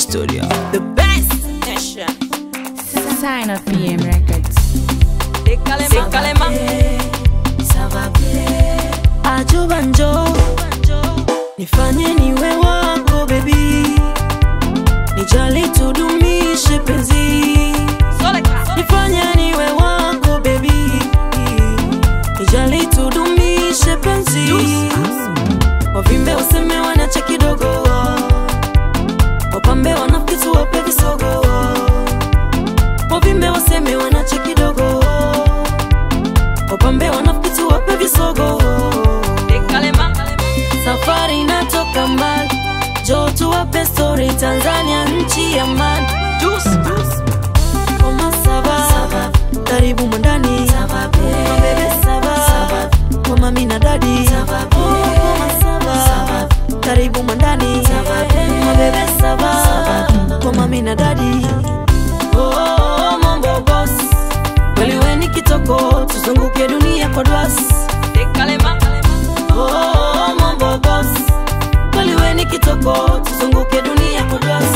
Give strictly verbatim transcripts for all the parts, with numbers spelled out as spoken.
studio. The best nation. Sign of P M Records. Sekalema Ça va bien. Ajo banjo nifanye niwe wako baby, nijali tudumishe penzi. Nifanye niwe wako baby, nijali tudumishe penzi. Wavimbe useme wanache kidogo, wapambe wanafitu wape visogo. Wavimbe useme wanache kidogo, wapambe wanafitu wape visogo. Safari natoka mbali, njoo tuwape story Tanzania nchi ya amani. Koma saba, karibu mwandani. Koma bebe saba, koma mina dadi. Koma saba, karibu mwandani. Koma bebe saba, koma mina dadi. Oh, mambo boss, kweli we ni kitoko, tuzunguke dunia kwa dwas. Oh, mambo boss, kweli we ni kitoko, tuzunguke dunia kwa dwas.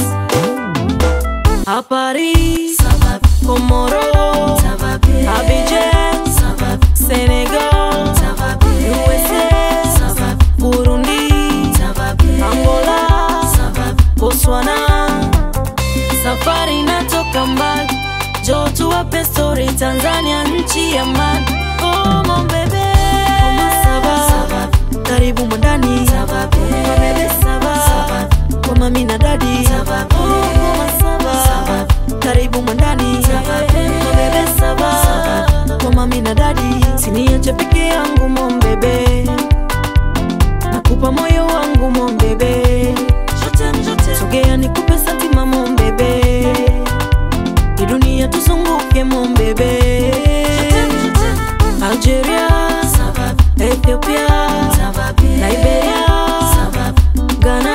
Paris, Komoro, Abidjan, Senegal, U S A, Burundi, Angola, Botswana. Safari natoka mbali, njoo tuwape story Tanzania nchi ya amani. Oh mon bebe, koma saba, karibu mwandani. Koma bebe saba, koma mina dadi. Koma saba, karibu mwandani. Koma bebe saba, koma mina dadi. Siniache peke yangu mon bebe, nakupa moyo wangu mon bebe. Sogea nikupe satima mon bebe, hii dunia tuzunguke mon bebe. Algeria, Ethiopia, Liberia, Ghana,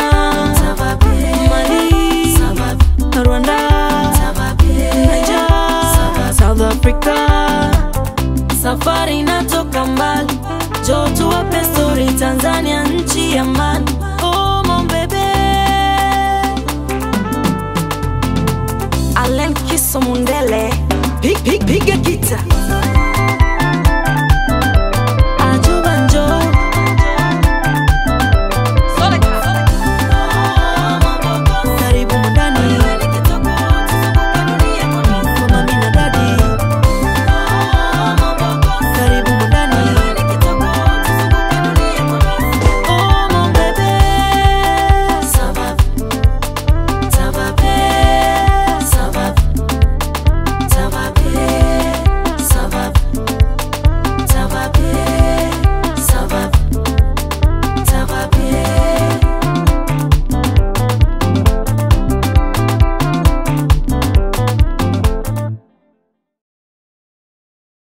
Mali, Rwanda, Niger, South Africa. Safari natoka mbali, njoo tuwape story Tanzania nchi ya amani. Oh mon bebe, Alen Kiso Mundele, piga piga kita.